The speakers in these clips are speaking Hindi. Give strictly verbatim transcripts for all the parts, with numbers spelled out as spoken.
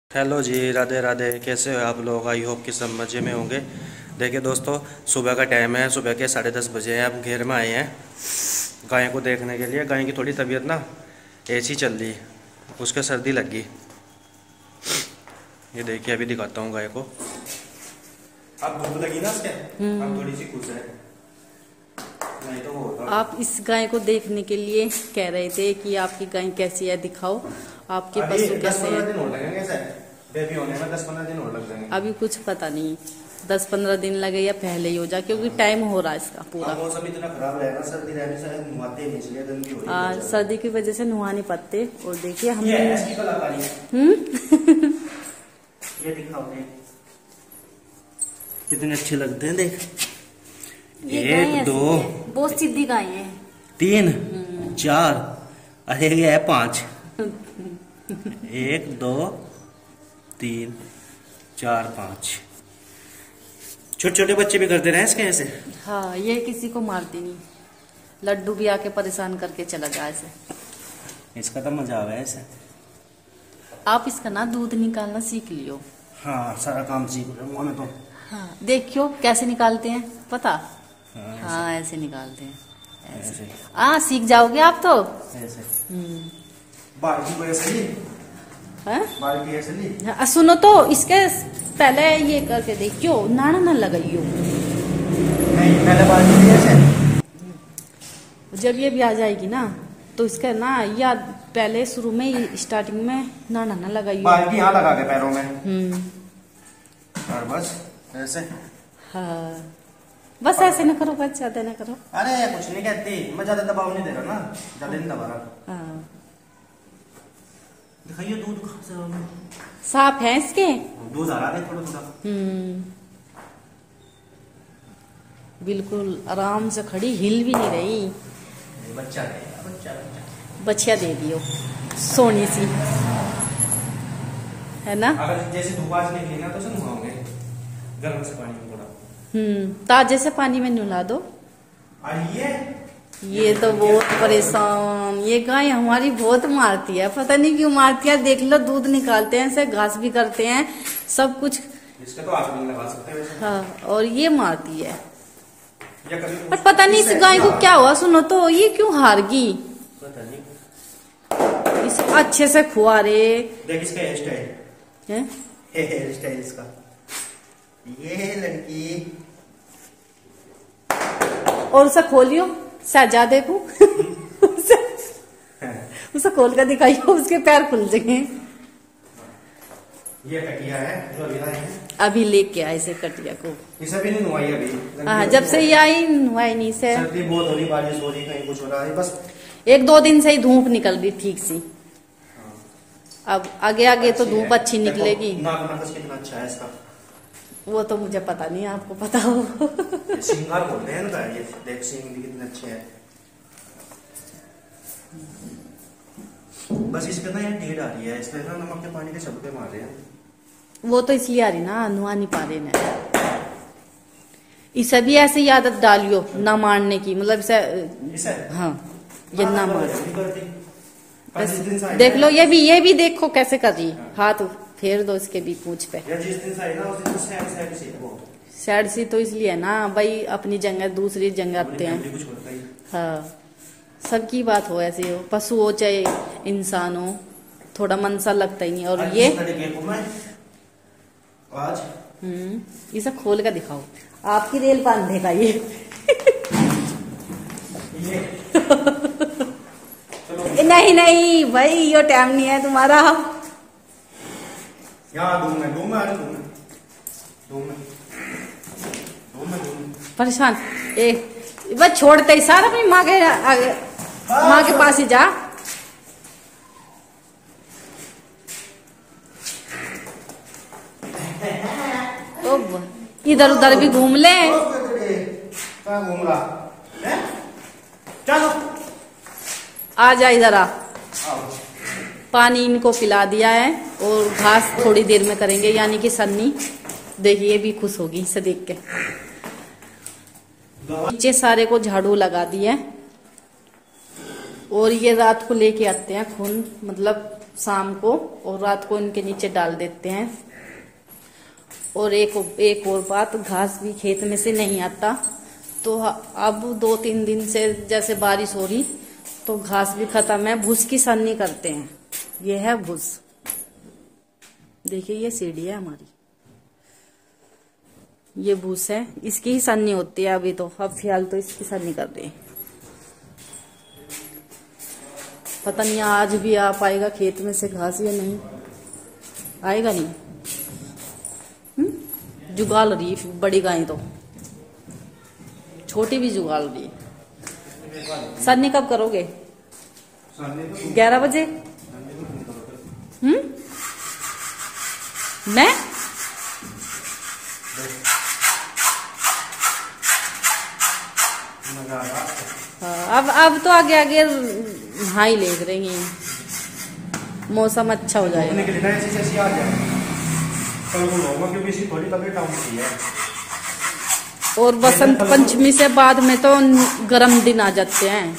हेलो जी, राधे राधे। कैसे हो आप लोग? आई होप कि सब मज़े में होंगे। देखिए दोस्तों, सुबह का टाइम है, सुबह के साढ़े दस बजे हैं। अब घेर में आए हैं गाय को देखने के लिए। गाय की थोड़ी तबीयत ना ऐसी चल रही, उसके सर्दी लग गई। ये देखिए, अभी दिखाता हूँ गाय को। अब भूख लगी ना उसके, अब थोड़ी सी खुश है। नहीं तो वो आप इस गाय को देखने के लिए कह रहे थे कि आपकी गाय कैसी है, दिखाओ आपके पशु कैसे हैं। बेबी होने में दस पंद्रह दिन और लग जाएंगे। अभी कुछ पता नहीं, दस पंद्रह दिन लगे या पहले ही हो जाए, क्योंकि टाइम हो रहा है इसका पूरा। मौसम इतना खराब रहेगा, सर्दी रहने से नुहाते नहीं, इसलिए गंदी हो रही है। आ, सर्दी की वजह से नुहा नहीं पाते। और देखिए हम ये इसकी कलाकारी है। हम्म ये दिखाओ, कितने अच्छे लगते हैं। देख, एक दो बहुत सीधी गाय है। तीन चार, अरे ये है पांच। एक दो तीन चार पांच। छोटे छोटे बच्चे भी करते रहे इसके ऐसे। हाँ, ये किसी को मारती नहीं। लड्डू भी आके परेशान करके चला जाए ऐसे। इसका तो मजा आवे ऐसे। आप इसका ना दूध निकालना सीख लियो। हाँ, सारा काम सीख लूंगा मैं तो। हाँ, देखियो कैसे निकालते हैं, पता? हाँ, ऐसे। हाँ, ऐसे निकालते हैं ऐसे। ऐसे। हाँ, सीख जाओगे आप तो। ऐसे हम्म बाल्टी को ऐसे ली, हाँ? बाल्टी ऐसे ली। हाँ, सुनो तो इसके पहले ये करके देखियो, नाना ना लगाइयो। नहीं, पहले बाल्टी ली ऐसे। जब ये भी आ जाएगी ना तो इसका ना, या पहले शुरू में स्टार्टिंग में नाना ना लगाइयो। बाल्टी यहाँ लगा के पैरों में। हम्म और बस ऐसे। हाँ, बस ऐसे ना करो, बस ज्यादा ना करो। अरे कुछ नहीं कहती, मैं ज्यादा दबाव नहीं दे रहा ना, ज्यादा नहीं दबा रहा। हाँ, दिखाइए दूध साफ है इसके। दूध आ रहा है थोड़ा थोड़ा। हम्म बिल्कुल आराम से खड़ी, हिल भी नहीं रही। बच्चा रहेगा, बच्चा बच्चा बछिया दे दियो सोनी सी, है ना? अगर जैसे धूप आज निकली ना तो उसे नुहाओगे गर्म से पानी में थोड़ा। हम्म ताजे से पानी में नहला दो। और ये ये तो बहुत परेशान, ये गाय हमारी बहुत मारती है, पता नहीं क्यों मारती है। देख लो, दूध निकालते हैं इसे, घास भी करते हैं, सब कुछ। इसका तो आप नहीं लगा सकते वैसे। हाँ, और ये मारती है। या कभी पर पता नहीं इस गाय को क्या हुआ, सुनो तो, ये क्यों हार गई? पता नहीं। इस अच्छे से खुआ रे। देख इसका हेयर स्टाइल है, हेयर स्टाइल इसका। ये लड़की और उसे खोलियो शहजादे को। उसे, उसे खोल कर दिखाइयो, उसके पैर खुल जाएंगे। ये कटिया है जो अभी लाए हैं। अभी लेके आए इसे कटिया को। इसे भी नहीं नुहाई अभी। हाँ, जब से ये आई नुआई नहीं से। सर्दी बहुत हो रही, बारिश हो रही, कहीं कुछ हो रहा है, बस एक दो दिन से ही धूप निकल रही ठीक सी। अब आगे आगे तो धूप अच्छी निकलेगी। नाक नक्स कितना अच्छा है इसका। वो तो मुझे पता नहीं, आपको पता हो। सिंगार बोलते हैं ना, ये देख सींग भी कितने अच्छे हैं। बस इसके ना ये ढीठ आ रही है, इसलिए ना नमक के पानी के छलके मार रहे हैं। वो तो इसलिए आ रही ना, नुआ नहीं पा रहे ना। इसे भी ऐसे ही आदत डालियो ना मारने की, मतलब इसे। इसे हाँ, ये ना मार। बस देख लो, ये भी ये भी देखो कैसे कर रही। हाथ फेर दो इसके भी पूंछ पे। जिस दिन से आई ना उस दिन से सैड सैड सी है बहुत। सैड सी तो इसलिए ना भाई, अपनी जगह दूसरी जगह आते हैं। कुछ होता ही। हाँ, सबकी बात हो, ऐसे हो, पशु हो चाहे इंसान हो, थोड़ा मन सा लगता ही नहीं। और आज ये इस तरीके को मैं आज हम्म इसे खोल कर दिखाओ, आपकी रेल बांधेगा ये। ये नहीं नहीं भाई, ये टाइम नहीं है तुम्हारा। यहाँ दूं मैं, दूं मैं, दूं मैं, दूं मैं, दूं मैं, दूं मैं। परेशान ए, बस छोड़ते ही सारा अपनी माँ के आगे, माँ के पास ही जा। तो इधर उधर भी घूम ले। कहाँ घूम रहा है? चलो आ जा इधर आ। आओ। पानी इनको पिला दिया है और घास थोड़ी देर में करेंगे, यानी कि सन्नी। देखिए भी खुश होगी इसे देख के। नीचे सारे को झाड़ू लगा दिया और ये रात को लेके आते हैं खून, मतलब शाम को और रात को इनके नीचे डाल देते हैं। और एक एक और बात, घास भी खेत में से नहीं आता, तो अब दो तीन दिन से जैसे बारिश हो रही तो घास भी खत्म है। भूस की सन्नी करते हैं, ये है भूस। देखिए ये सीढ़ी है हमारी, ये भूस है, इसकी ही सन्नी होती है अभी तो। अब फिलहाल तो इसकी सन्नी कर रहे हैं। पता नहीं आज भी आ पाएगा खेत में से घास या नहीं, आएगा नहीं। हम्म जुगाल रही बड़ी गाय तो, छोटी भी जुगाल रही। सन्नी कब करोगे? ग्यारह बजे। हम्म मैं हाँ, अब अब तो आगे आगे नहा ही ले रही हैं, मौसम अच्छा हो जाएगा। और बसंत पंचमी से बाद में तो गर्म दिन आ जाते हैं।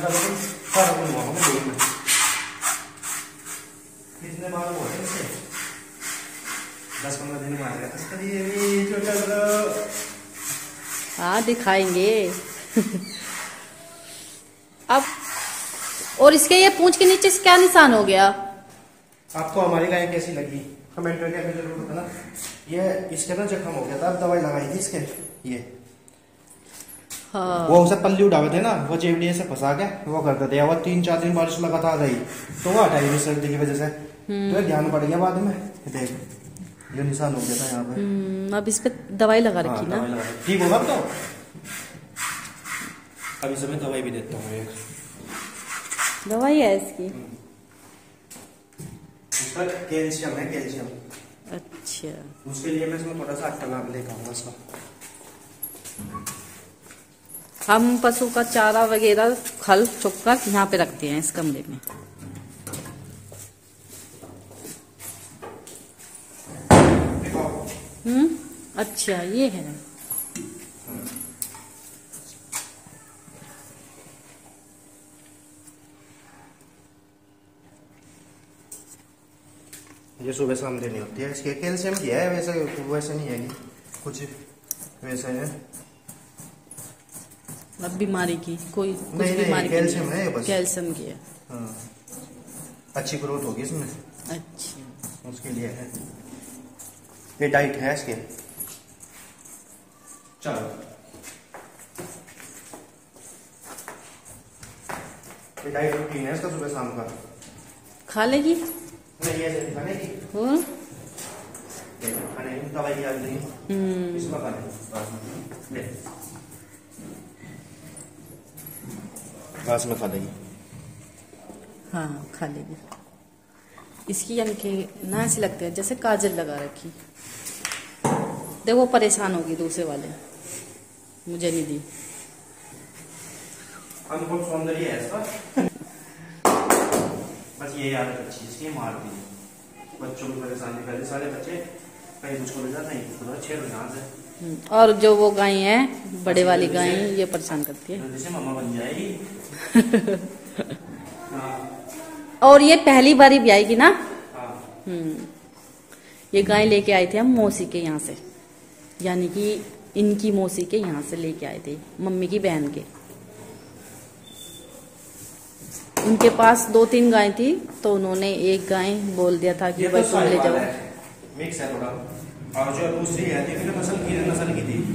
हाँ दिखाएंगे। अब और इसके ये पूंछ के नीचे से क्या निशान हो गया? आपको हमारी गाय कैसी लगी कमेंट करके हमें जरूर बताना। ये इसके ना जख्म हो गया था, दवाई लगाई थी इसके। ये हाँ। वो उसे पल्ली उड़ावे थे ना, वो जेवड़ी से फंसा के वो करते थे। वो तीन चार दिन बारिश लगातार रही तो वो हटाई हुई सर्दी की वजह से, तो ध्यान पड़ गया बाद में। देख ये निशान हो गया था यहाँ पे। अब इस पे दवाई लगा रखी ना, ठीक होगा तो। अभी समय दवाई भी देता हूँ, एक दवाई है इसकी। उसका कैल्शियम है, कैल्शियम। अच्छा, उसके लिए मैं इसमें थोड़ा सा आटा लाभ लेकर आऊंगा इसका। हम पशु का चारा वगैरह खल चुक्का यहाँ पे रखते हैं इस कमरे में। हम्म अच्छा ये है। ये सुबह शाम देनी होती है। इसके कैल्शियम की है, वैसे वैसे नहीं है, कुछ वैसे है। अब बीमारी की कोई कुछ नहीं, बीमारी नहीं, कैल्शियम है बस, कैल्शियम की है। हाँ, अच्छी ग्रोथ होगी इसमें। अच्छा, उसके लिए है ये, डाइट है इसके। चलो ये डाइट रूटीन है इसका, सुबह शाम का। खा लेगी नहीं ऐसे नहीं खाने की, और खाने की दवाई की आदत नहीं, इसमें खाने ले घास में खा लेगी। हाँ खा लेगी। इसकी आंखें ना ऐसी लगती है जैसे काजल लगा रखी। देखो परेशान होगी दूसरे वाले, मुझे नहीं दी। अनुपम सौंदर्य है इसका। बस ये आदत अच्छी है इसकी, मार दी बच्चों की परेशानी। पहले सारे बच्चे कहीं कुछ हो जाता है, तो छेड़ यहाँ से। और जो वो गाय है बड़े वाली गाय, ये परेशान करती है। जैसे मम्मा बन जाएगी। और ये पहली बारी भी आएगी ना। हाँ। हम्म ये गाय लेके आए थे हम मौसी के यहाँ से, यानी कि इनकी मौसी के यहाँ से लेके आए थे, मम्मी की बहन के। उनके पास दो तीन गाय थी, तो उन्होंने एक गाय बोल दिया था कि भाई तुम ले जाओ। मिक्स है थोड़ा, और जो दूसरी है तीसरी नस्ल की नस्ल की थी,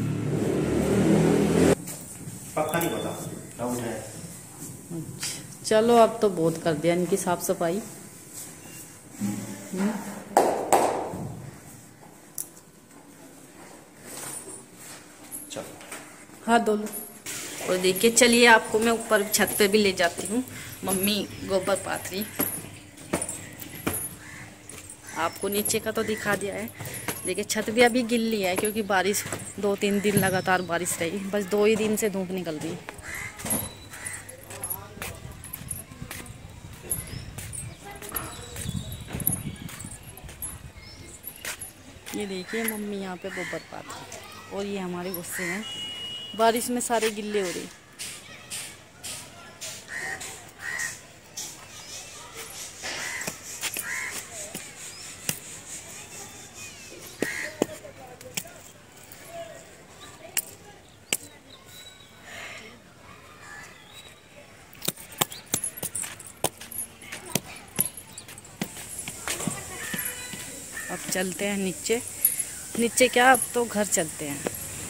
पक्का नहीं पता, डाउट है। चलो अब तो बहुत कर दिया इनकी साफ सफाई। चलो हाँ दो लो। और देखिए चलिए आपको मैं ऊपर छत पे भी ले जाती हूँ। मम्मी गोबर पाथ रही, आपको नीचे का तो दिखा दिया है। देखिए छत भी अभी गिल्ली है क्योंकि बारिश दो तीन दिन लगातार बारिश रही, बस दो ही दिन से धूप निकल रही। ये देखिए मम्मी यहाँ पे गोबर पाथ, और ये हमारे गुस्से हैं, बारिश में सारे गिल्ले हो रहे। अब चलते हैं नीचे। नीचे क्या, अब तो घर चलते हैं।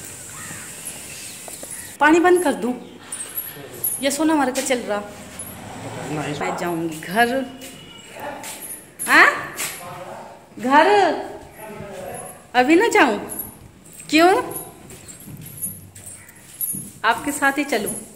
पानी बंद कर दूं? ये सोना मार के चल रहा। मैं जाऊंगी घर। हाँ घर अभी ना जाऊं? क्यों? आपके साथ ही चलूं?